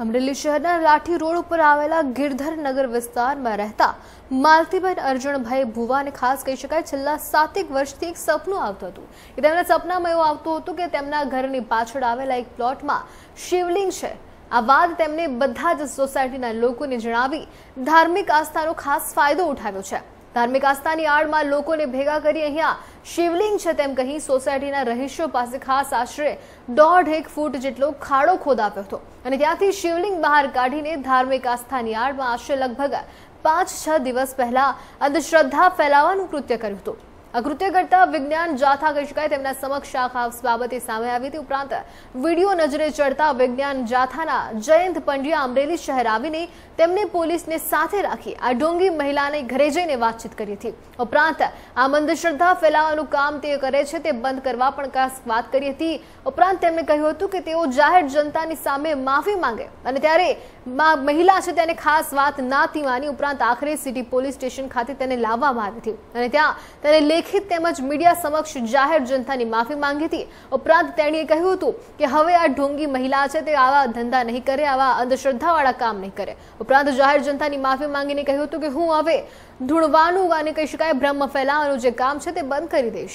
અમરેલી શહેરના લાઠી રોડ ઉપર આવેલા ગિરધર નગર વિસ્તારમાં રહેતા માલતીબેન અર્જણભાઈ ભુવાને ખાસ કહી શકાય છેલ્લા 7 વર્ષથી એક સપનું આવતું હતું કે તેમના સપનામાં એવું આવતું હતું કે તેમના ઘરની પાછળ આવેલા એક પ્લોટમાં શિવલિંગ છે। આ વાત તેમને બધા જ સોસાયટીના લોકોને જણાવી ધાર્મિક આસ્થાનો ખાસ ફાયદો ઉઠાવ્યો છે। धार्मिक आस्थानी आड़ लोग ने भेगा करी अहींया शिवलिंग है तेम कही सोसायटीना रहीशो पासे खास आश्रे 1.5 फूट जेटलो खाड़ो खोदाव्यो हतो अने त्यांथी शिवलिंग बहार काढीने धार्मिक आस्थानी आड़मां आश्रे लगभग 5-6 दिवस पहला अंधश्रद्धा फैलावानुं कृत्य कर्युं हतुं। आ कृत्य करता विज्ञान जाथा कही शकाय तेमना समक्ष आ खास बाबते सामे आवी हती। उपरांत वीडियो नजरे चढ़ता विज्ञान जाथाना जयंत पंड्या अमरेली शहर आवीने तेमने पोलीसने साथे राखी आ ढोंगी महिलाने घरे जईने वातचीत करी हती। उपरांत आ अंधश्रद्धा फैलावानुं काम ते करे छे ते बंध करवा पण खास वात करी हती। उपरांत तेमणे कह्युं हतुं के तेओ जाहेर जनतानी सामे माफी मांगे अने त्यारे महिला छे तेने खास वात नाती मानी। उपरांत आखरे सिटी पोलीस स्टेशन खाते तेने लाववामां आवी हती अने त्यां तेने लेखित तेमज मीडिया समक्ष जाहेर जनतानी माफी मांगी थी। उपरांत तेणीए कह्युं हतुं के हवे आ ढोंगी महिला छे ते आवा धंधा नहीं करे, आवा अंधश्रद्धावाळा काम नहीं करे। उपरांत जाहेर जनतानी माफी मांगीने कह्युं हतुं के हुं हवे धूणवानुं अने कही शकाय भ्रम फैलाववानुं जे काम छे ते बंध करी दईश।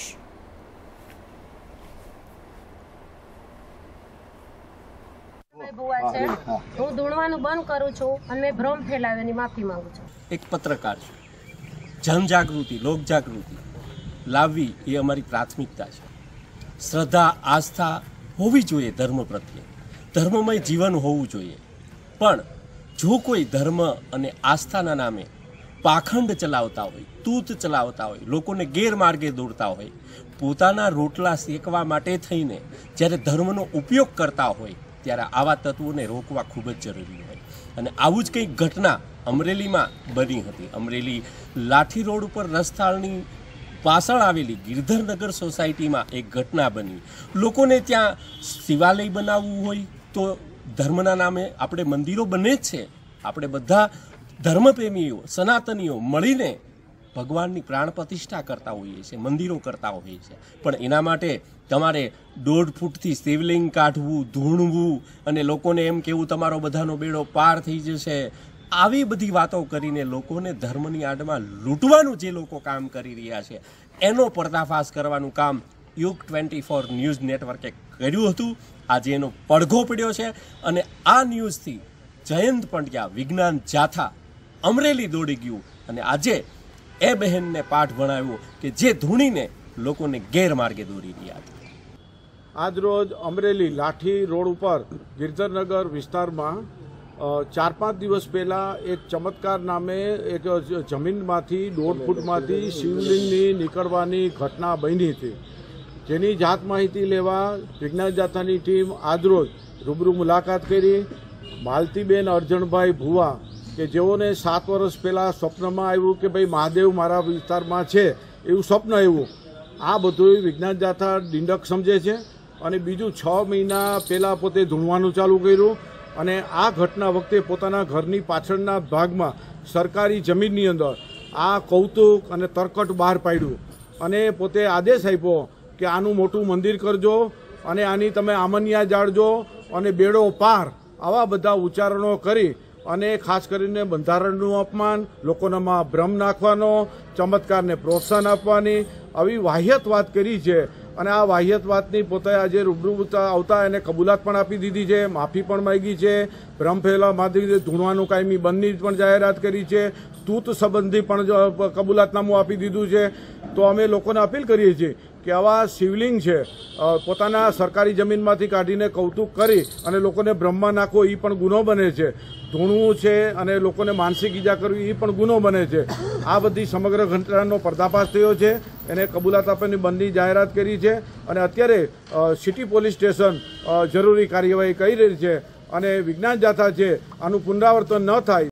હું ધૂણવાનું બંધ કરું છું અને મેં ભ્રમ ફેલાવ્યાની માફી માંગુ છું। એક પત્રકાર છું, જનજાગૃતિ લોક જાગૃતિ લાવવી એ અમારી પ્રાથમિકતા છે। શ્રદ્ધા આસ્થા હોવી જોઈએ ધર્મ પ્રત્યે, ધર્મમય જીવન હોવું જોઈએ। પણ જો કોઈ ધર્મ અને આસ્થાના નામે પાખંડ ચલાવતા હોય, તૂત ચલાવતા હોય, લોકોને ગેરમાર્ગે દોરતા હોય, પોતાના રોટલા શેકવા માટે થઈને જ્યારે ધર્મનો ઉપયોગ કરતા હોય ત્યારે આવા તત્વોને રોકવા ખૂબ જ જરૂરી હોય। અને આવું જ કંઈક ઘટના અમરેલીમાં બની હતી। અમરેલી લાઠી રોડ ઉપર રસ્તાળની પાછળ આવેલી ગિરધરનગર સોસાયટીમાં એક ઘટના બની। લોકોને ત્યાં શિવાલય બનાવવું હોય તો ધર્મના નામે આપણે મંદિરો બને જ છે, આપણે બધા ધર્મપ્રેમીઓ સનાતનીઓ મળીને ભગવાનની પ્રાણ પ્રતિષ્ઠા કરતા હોઈએ છીએ, મંદિરો કરતા હોઈએ છીએ। પણ એના માટે તમારે 1.5 ફૂટથી શિવલિંગ કાઢવું, ધૂણવું અને લોકોને એમ કહેવું તમારો બધાનો બેડો પાર થઈ જશે, આવી બધી વાતો કરીને લોકોને ધર્મની આડમાં લૂંટવાનું જે લોકો કામ કરી રહ્યા છે એનો પર્દાફાશ કરવાનું કામ યુગ 24 ન્યૂઝ નેટવર્કે કર્યું હતું। આજે એનો પડઘો પડ્યો છે અને આ ન્યૂઝથી જયંત પંડ્યા વિજ્ઞાન જાથા અમરેલી દોડી ગયું અને આજે એ બહેનને પાઠ ભણાવ્યો કે જે ધૂણીને લોકોને ગેરમાર્ગે દોરી રહ્યા હતા। આજ રોજ અમરેલી લાઠી રોડ ઉપર ગિરધરનગર વિસ્તારમાં 4-5 દિવસ પહેલાં એક ચમત્કાર નામે એક જમીનમાંથી 1.5 ફૂટમાંથી શિવલિંગની નીકળવાની ઘટના બની હતી, જેની જાત માહિતી લેવા વિજ્ઞાન જાથાની ટીમ આજરોજ રૂબરૂ મુલાકાત કરી। માલતીબેન અર્જણભાઈ ભુવા કે જેઓને 7 વર્ષ પહેલાં સ્વપ્નમાં આવ્યું કે ભાઈ મહાદેવ મારા વિસ્તારમાં છે એવું સ્વપ્ન આવ્યું। આ બધું વિજ્ઞાન જાથા ડિંડક સમજે છે અને બીજું 6 મહિના પહેલાં પોતે ધૂણવાનું ચાલુ કર્યું અને આ ઘટના વખતે પોતાના ઘરની પાછળના ભાગમાં સરકારી જમીનની અંદર આ કૌતુક અને તરકટ બહાર પાડ્યું અને પોતે આદેશ આપ્યો કે આનું મોટું મંદિર કરજો અને આની તમે આમનિયા જાળજો અને બેડો પાર, આવા બધા ઉચ્ચારણો કરી અને ખાસ કરીને બંધારણનું અપમાન, લોકોનામાં ભ્રમ નાખવાનો, ચમત્કારને પ્રોત્સાહન આપવાની આવી વાહિયાત વાત કરી છે। અને આ વાહિયાત વાતની પોતે આજે રૂબરૂ આવતા એને કબૂલાત પણ આપી દીધી છે, માફી પણ માંગી છે, ભ્રમ ફેલાવા માંગી, ધૂણવાનું કાયમી બંધની પણ જાહેરાત કરી છે, તૂત સંબંધી પણ કબૂલાતનામું આપી દીધું છે। તો અમે લોકોને અપીલ કરીએ છીએ કે આવા શિવલિંગ છે પોતાના સરકારી જમીનમાંથી કાઢીને કૌતુક કરી અને લોકોને ભ્રમમાં નાખવો એ પણ ગુનો બને છે, ધૂણવું છે અને લોકોને માનસિક ઈજા કરવી એ પણ ગુનો બને છે। આ બધી સમગ્ર ઘટનાનો પર્દાફાશ થયો છે, એને કબૂલાત આપવાની બંધની જાહેરાત કરી છે અને અત્યારે સિટી પોલીસ સ્ટેશન જરૂરી કાર્યવાહી કરી રહી છે અને વિજ્ઞાન જાથા છે આનું પુનરાવર્તન ન થાય